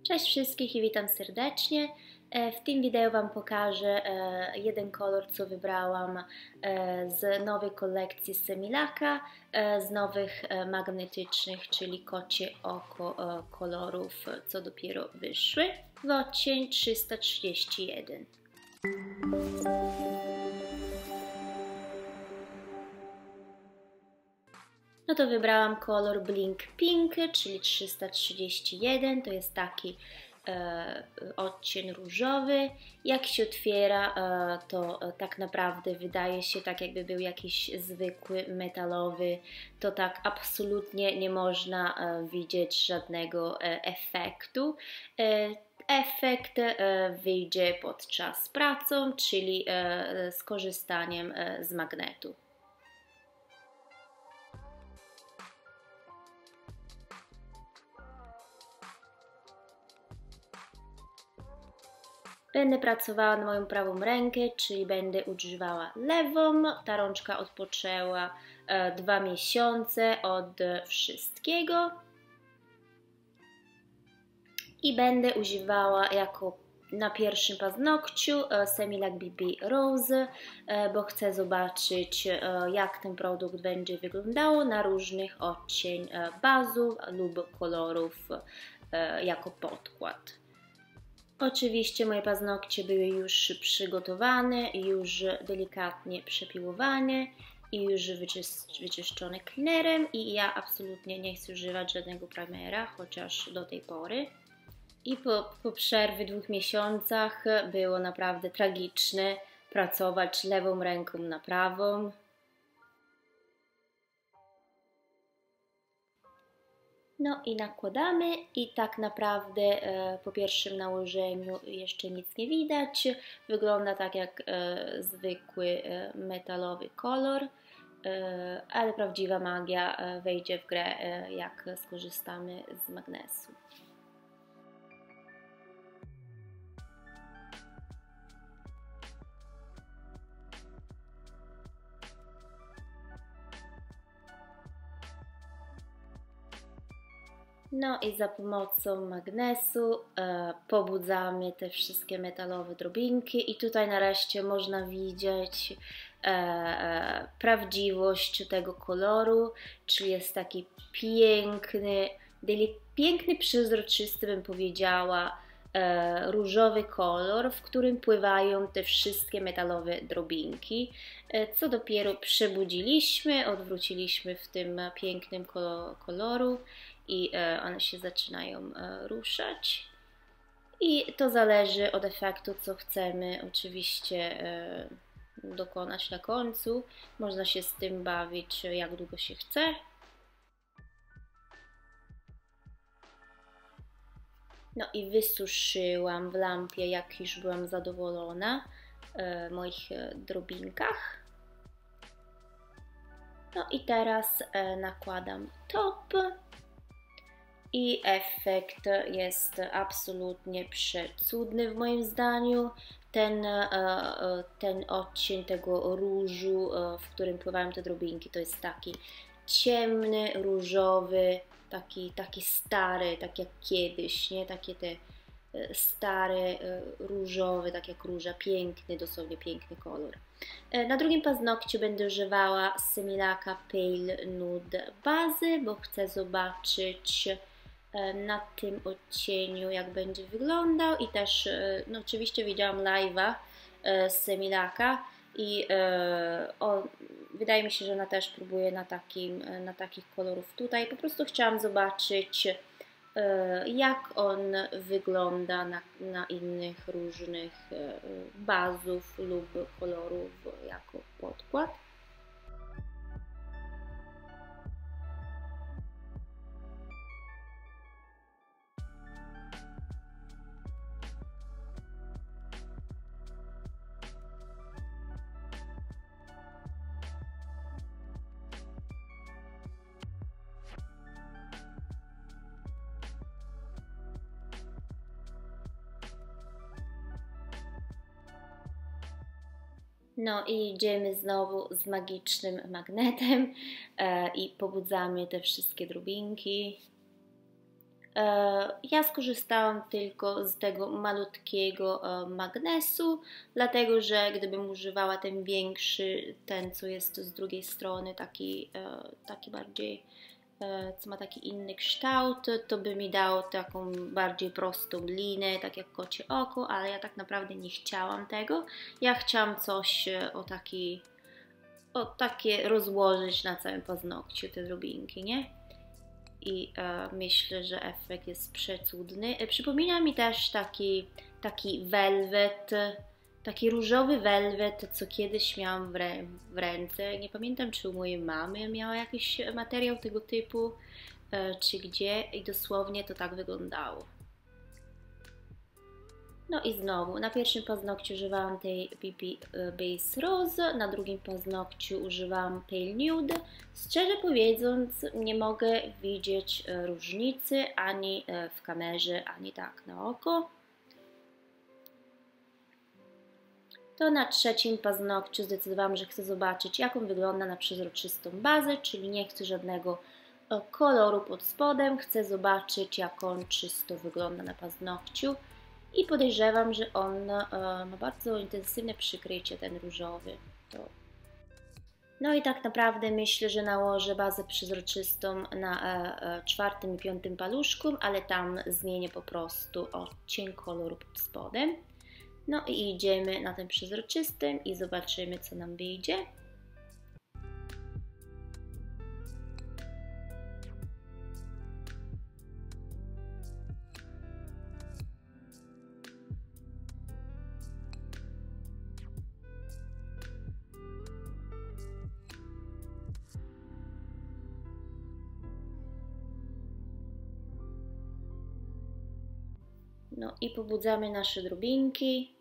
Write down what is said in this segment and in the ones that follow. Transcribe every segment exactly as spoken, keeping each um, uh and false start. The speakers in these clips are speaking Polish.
Cześć wszystkich i witam serdecznie. W tym wideo Wam pokażę jeden kolor, co wybrałam z nowej kolekcji Semilaka, z nowych magnetycznych, czyli kocie oko kolorów, co dopiero wyszły, w odcień trzysta trzydzieści jeden. No to wybrałam kolor Blink Pink, czyli trzysta trzydzieści jeden, to jest taki e, odcień różowy. Jak się otwiera, e, to e, tak naprawdę wydaje się tak, jakby był jakiś zwykły metalowy. To tak absolutnie nie można e, widzieć żadnego e, efektu. E, Efekt e, wyjdzie podczas pracy, czyli e, z korzystaniem e, z magnetu. Będę pracowała na moją prawą rękę, czyli będę używała lewą. Ta rączka odpoczęła e, dwa miesiące od wszystkiego. I będę używała jako na pierwszym paznokciu e, Semilak B B Rose, e, bo chcę zobaczyć, e, jak ten produkt będzie wyglądał na różnych odcień e, bazów lub kolorów e, jako podkład. Oczywiście moje paznokcie były już przygotowane, już delikatnie przepiłowane i już wyczyszczone cleanerem i ja absolutnie nie chcę używać żadnego primera, chociaż do tej pory. I po, po przerwie dwóch miesiącach było naprawdę tragiczne pracować lewą ręką na prawą. No i nakładamy i tak naprawdę e, po pierwszym nałożeniu jeszcze nic nie widać. Wygląda tak jak e, zwykły e, metalowy kolor, e, ale prawdziwa magia e, wejdzie w grę, e, jak skorzystamy z magnesu. No i za pomocą magnesu e, pobudzamy te wszystkie metalowe drobinki i tutaj nareszcie można widzieć e, e, prawdziwość tego koloru, czyli jest taki piękny, piękny, przezroczysty, bym powiedziała, e, różowy kolor, w którym pływają te wszystkie metalowe drobinki, e, co dopiero przebudziliśmy, odwróciliśmy w tym pięknym kolor, koloru. I one się zaczynają ruszać i to zależy od efektu, co chcemy oczywiście dokonać na końcu. Można się z tym bawić jak długo się chce. No i wysuszyłam w lampie, jak już byłam zadowolona w moich drobinkach. No i teraz nakładam top. I efekt jest absolutnie przecudny w moim zdaniu. Ten, ten odcień tego różu, w którym pływają te drobinki, to jest taki ciemny, różowy, taki, taki stary, tak jak kiedyś, nie? Takie te stare, różowe, tak jak róża, piękny, dosłownie piękny kolor. Na drugim paznokciu będę używała Semilaka Pale Nude bazy, bo chcę zobaczyć na tym odcieniu, jak będzie wyglądał i też, no oczywiście widziałam live'a z Semilaka i o, wydaje mi się, że ona też próbuje na, takim, na takich kolorów tutaj. Po prostu chciałam zobaczyć, jak on wygląda na, na innych różnych bazów lub kolorów jako podkład. No i idziemy znowu z magicznym magnetem e, i pobudzamy te wszystkie drobinki. Ja skorzystałam tylko z tego malutkiego magnesu, dlatego że gdybym używała ten większy, ten co jest z drugiej strony, taki, taki bardziej, co ma taki inny kształt, to by mi dał taką bardziej prostą linę, tak jak kocie oko, ale ja tak naprawdę nie chciałam tego. Ja chciałam coś o taki, o takie rozłożyć na całym paznokciu te drobinki, nie? I e, myślę, że efekt jest przecudny. E, przypomina mi też taki, taki velvet, taki różowy velvet, co kiedyś miałam w, rę w ręce. Nie pamiętam, czy u mojej mamy miała jakiś materiał tego typu, e, czy gdzie, i dosłownie to tak wyglądało. No i znowu, na pierwszym paznokciu używałam tej B B Base Rose, na drugim paznokciu używałam Pale Nude. Szczerze mówiąc, nie mogę widzieć różnicy ani w kamerze, ani tak na oko. To na trzecim paznokciu zdecydowałam, że chcę zobaczyć, jak on wygląda na przezroczystą bazę, czyli nie chcę żadnego koloru pod spodem, chcę zobaczyć, jak on czysto wygląda na paznokciu. I podejrzewam, że on e, ma bardzo intensywne przykrycie, ten różowy. To. No i tak naprawdę myślę, że nałożę bazę przezroczystą na e, e, czwartym i piątym paluszku, ale tam zmienię po prostu odcień koloru pod spodem. No i idziemy na tym przezroczystym i zobaczymy, co nam wyjdzie. No i pobudzamy nasze drobinki.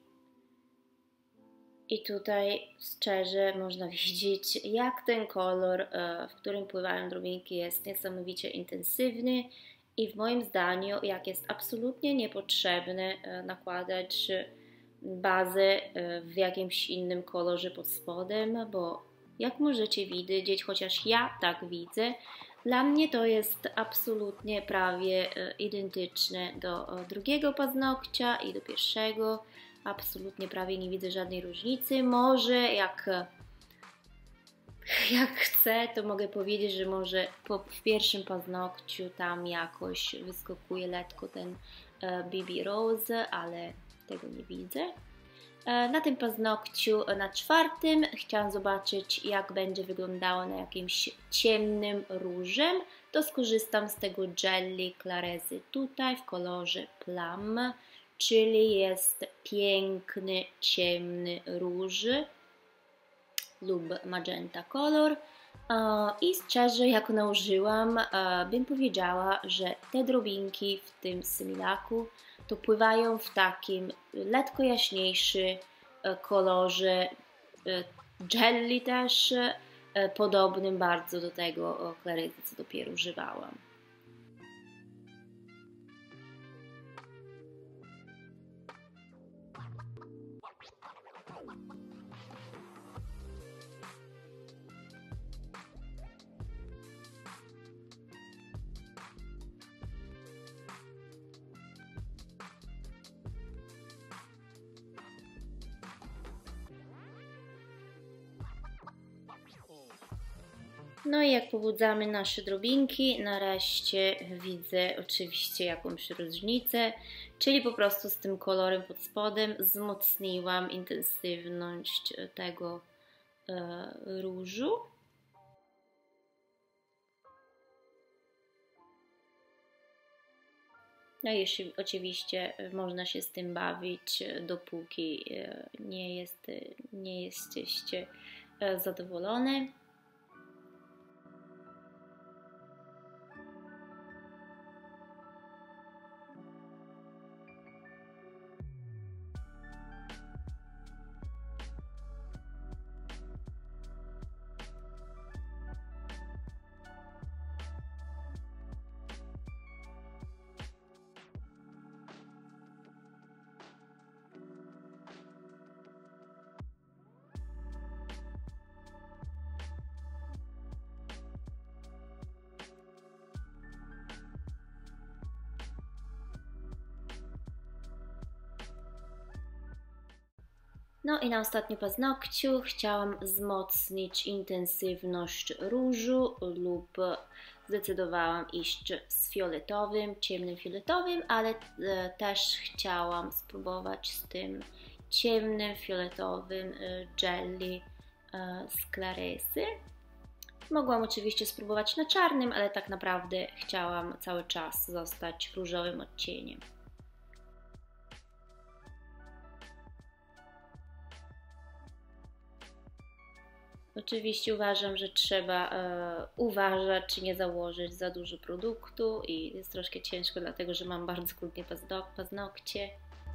I tutaj szczerze można widzieć, jak ten kolor, w którym pływają drobinki, jest niesamowicie intensywny i w moim zdaniu, jak jest absolutnie niepotrzebne nakładać bazę w jakimś innym kolorze pod spodem, bo jak możecie widzieć, chociaż ja tak widzę, dla mnie to jest absolutnie prawie identyczne do drugiego paznokcia i do pierwszego. Absolutnie prawie nie widzę żadnej różnicy. Może jak, jak chcę, to mogę powiedzieć, że może po, w pierwszym paznokciu tam jakoś wyskakuje lekko ten B B Rose, ale tego nie widzę. Na tym paznokciu, na czwartym, chciałam zobaczyć, jak będzie wyglądało na jakimś ciemnym różem. To skorzystam z tego Jelly Claresy tutaj w kolorze Plum, czyli jest piękny, ciemny róż lub magenta kolor. I szczerze, jak nałożyłam, bym powiedziała, że te drobinki w tym symilaku to pływają w takim lekko jaśniejszy kolorze jelly też, podobnym bardzo do tego Claresy, co dopiero używałam. No i jak pobudzamy nasze drobinki, nareszcie widzę oczywiście jakąś różnicę, czyli po prostu z tym kolorem pod spodem wzmocniłam intensywność tego e, różu. No i jeszcze oczywiście można się z tym bawić, dopóki nie, jest, nie jesteście zadowolone. No i na ostatnim paznokciu chciałam wzmocnić intensywność różu lub zdecydowałam iść z fioletowym, ciemnym fioletowym, ale też chciałam spróbować z tym ciemnym fioletowym jelly z Claresy. Mogłam oczywiście spróbować na czarnym, ale tak naprawdę chciałam cały czas zostać różowym odcieniem. Oczywiście uważam, że trzeba e, uważać, czy nie założyć za dużo produktu i jest troszkę ciężko, dlatego że mam bardzo krótkie paznokcie.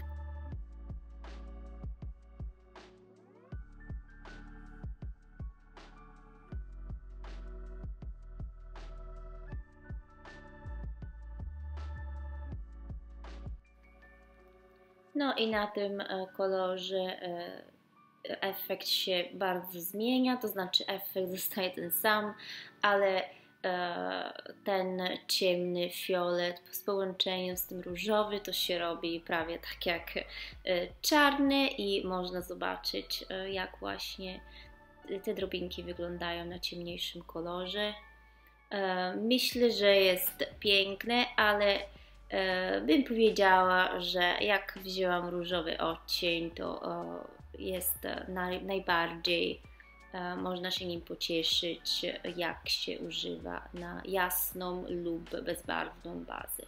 No i na tym kolorze efekt się bardzo zmienia, to znaczy efekt zostaje ten sam, ale ten ciemny fiolet z połączeniem z tym różowy to się robi prawie tak jak czarny i można zobaczyć, jak właśnie te drobinki wyglądają na ciemniejszym kolorze. Myślę, że jest piękne, ale bym powiedziała, że jak wzięłam różowy odcień, to jest najbardziej, można się nim pocieszyć, jak się używa na jasną lub bezbarwną bazę.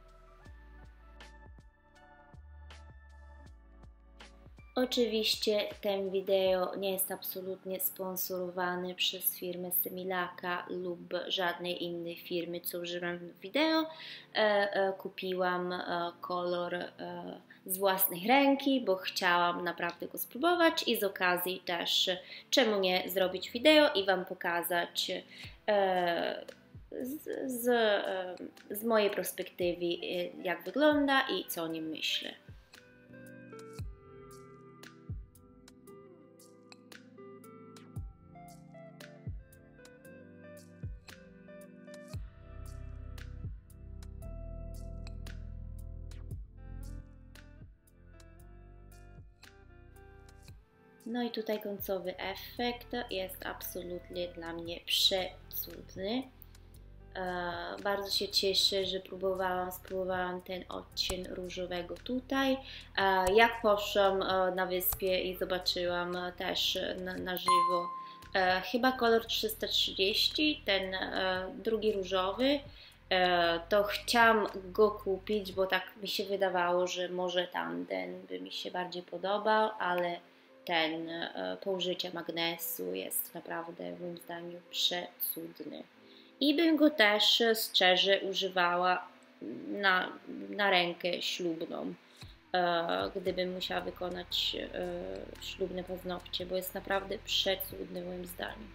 Oczywiście ten wideo nie jest absolutnie sponsorowany przez firmę Semilaka lub żadnej innej firmy, co używam w wideo. E, e, kupiłam e, kolor e, z własnej ręki, bo chciałam naprawdę go spróbować i z okazji też, czemu nie zrobić wideo i Wam pokazać e, z, z, e, z mojej perspektywy, jak wygląda i co o nim myślę. No i tutaj końcowy efekt jest absolutnie dla mnie przecudny. E, bardzo się cieszę, że próbowałam, spróbowałam ten odcień różowego tutaj. E, jak poszłam na wyspie i zobaczyłam też na, na żywo e, chyba kolor trzysta trzydzieści, ten e, drugi różowy, e, to chciałam go kupić, bo tak mi się wydawało, że może tamten by mi się bardziej podobał, ale ten e, po użyciu magnesu jest naprawdę moim zdaniem przecudny. I bym go też szczerze używała na, na rękę ślubną, e, gdybym musiała wykonać e, ślubne paznokcie, bo jest naprawdę przecudny moim zdaniem.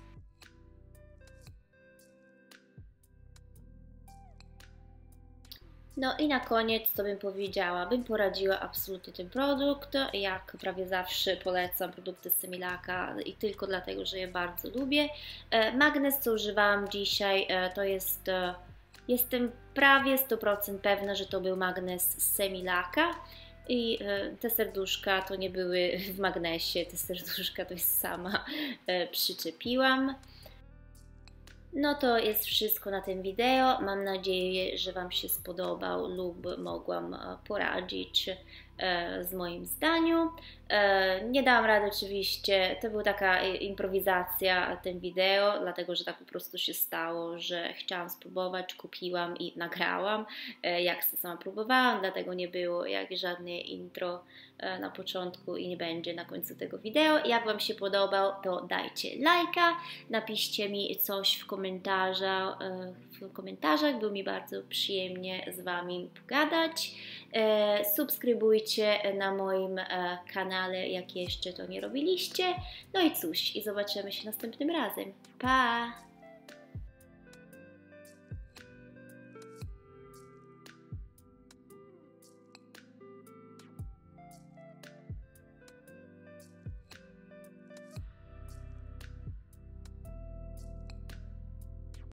No i na koniec to bym powiedziała, bym poradziła absolutnie ten produkt, jak prawie zawsze polecam produkty Semilaka i tylko dlatego, że je bardzo lubię. Magnes, co używałam dzisiaj, to jest, jestem prawie sto procent pewna, że to był magnes z Semilaka i te serduszka to nie były w magnesie, te serduszka to jest sama przyczepiłam. No to jest wszystko na tym wideo. Mam nadzieję, że Wam się spodobał lub mogłam poradzić z moim zdaniu. Nie dałam rady oczywiście, to była taka improwizacja ten wideo, dlatego że tak po prostu się stało, że chciałam spróbować, kupiłam i nagrałam, jak sama próbowałam, dlatego nie było jak żadne intro na początku i nie będzie na końcu tego wideo. Jak Wam się podobał, to dajcie lajka, napiszcie mi coś w komentarzach, w komentarzach, było mi bardzo przyjemnie z Wami pogadać. Subskrybujcie na moim kanale, jak jeszcze to nie robiliście. No i cóż, i zobaczymy się następnym razem. Pa!